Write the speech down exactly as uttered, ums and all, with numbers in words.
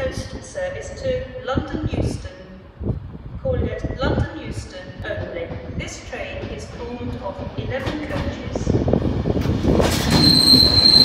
coastal service to London Euston, calling it London Euston only. This train is formed of eleven coaches.